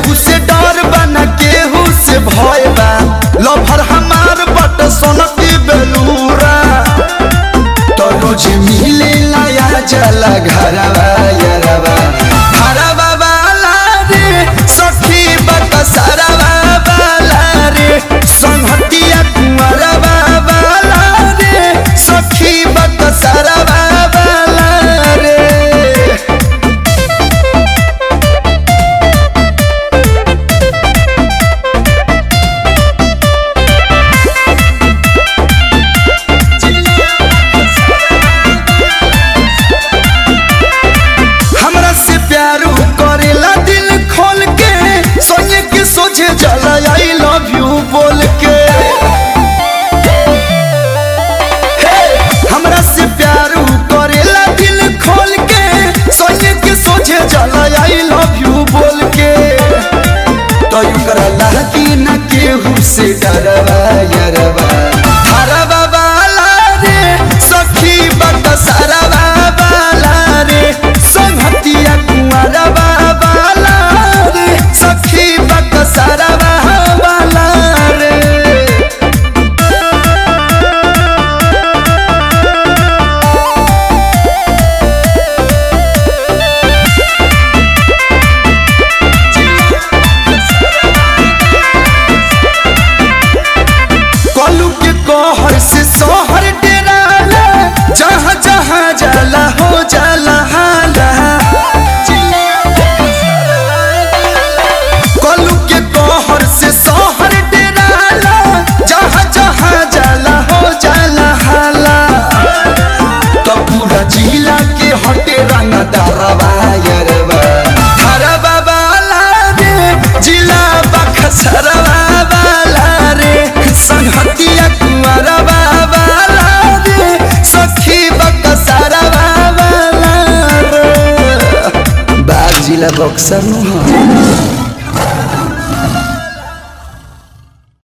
केहू से डर बा न केहू से भय बा। लभर हमार बट सोनकी बेलूरा तो रोज मिले लाया जला घरवा यरवा घरवा वाला रे सखी बकसरवा वाला रे संहतिया कुंवरवा वाला रे सखी बकसरवा वाला रे। I love you बोल के हमरा से प्यार करेला दिल खोल के सोने के सोचे जाला I love you बोल के तो करला कि न केहू से डरवा यरवा हरवा वाला रे सखी बकसरवा वाला रे संहतिया कुंवरवा वाला रे सखी बकसरवा। कहर से सोहर डेराला जहाँ जहाँ जाला हो जाला हाला कलू के कहर से सोहर डेराला जहाँ जहाँ जाला हो जाला हाला तो पूरा जिला के हटे रंग दरवा यरवा हरवा वाला रे जिला बक्सरवा वाला रे संहतिया कुंवरवा वाला रे सखी बकसरवा वाला रे। बाग जिला बक्सर नु।